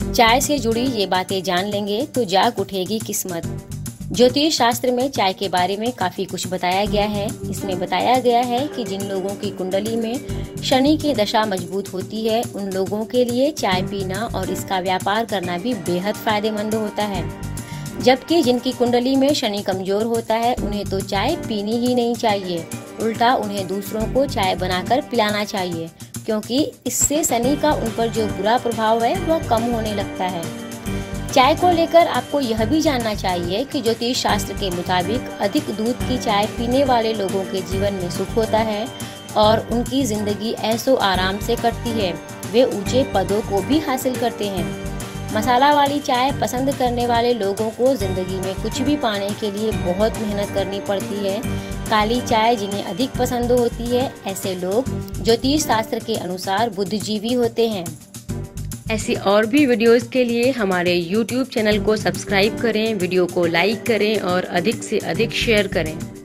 चाय से जुड़ी ये बातें जान लेंगे तो जाग उठेगी किस्मत। ज्योतिष शास्त्र में चाय के बारे में काफी कुछ बताया गया है। इसमें बताया गया है कि जिन लोगों की कुंडली में शनि की दशा मजबूत होती है, उन लोगों के लिए चाय पीना और इसका व्यापार करना भी बेहद फायदेमंद होता है। जबकि जिनकी कुंडली में शनि कमजोर होता है, उन्हें तो चाय पीनी ही नहीं चाहिए। उल्टा उन्हें दूसरों को चाय बनाकर पिलाना चाहिए, क्योंकि इससे शनि का उन पर जो बुरा प्रभाव है वह कम होने लगता है। चाय को लेकर आपको यह भी जानना चाहिए कि ज्योतिष शास्त्र के मुताबिक अधिक दूध की चाय पीने वाले लोगों के जीवन में सुख होता है और उनकी जिंदगी ऐसो आराम से कटती है। वे ऊंचे पदों को भी हासिल करते हैं। मसाला वाली चाय पसंद करने वाले लोगों को जिंदगी में कुछ भी पाने के लिए बहुत मेहनत करनी पड़ती है। काली चाय जिन्हें अधिक पसंद होती है, ऐसे लोग ज्योतिष शास्त्र के अनुसार बुद्धिजीवी होते हैं। ऐसी और भी वीडियोस के लिए हमारे YouTube चैनल को सब्सक्राइब करें, वीडियो को लाइक करें और अधिक से अधिक शेयर करें।